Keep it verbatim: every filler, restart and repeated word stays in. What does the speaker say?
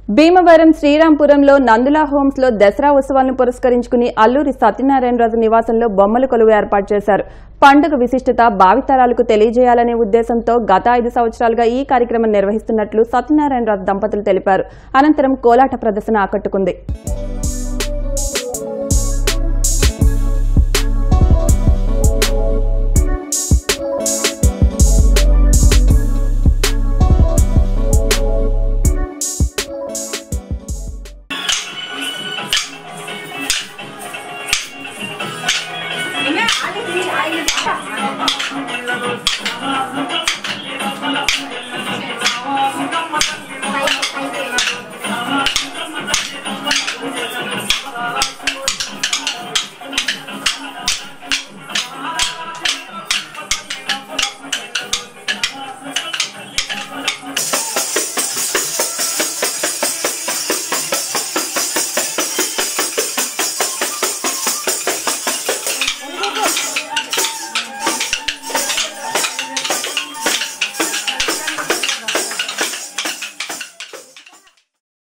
Bhimavaram శ్రీరాంపురంలో Nandula homes లో దసరా ఉత్సవాలను పురస్కరించుకుని అల్లూరి సత్యనారాయణరాజు నివాసంలో బొమ్మల కొలువు ఏర్పాటు చేశారు. పండుగ విశిష్టత భావితరాలకు తెలియజేయాలనే ఉద్దేశంతో గత ఐదు సంవత్సరాలుగా ఈ కార్యక్రమం నిర్వహిస్తున్నట్లు సత్యనారాయణరాజు దంపతులు తెలిపారు. అనంతరం కోలాట ప్రదర్శన ఆకట్టుకుంది.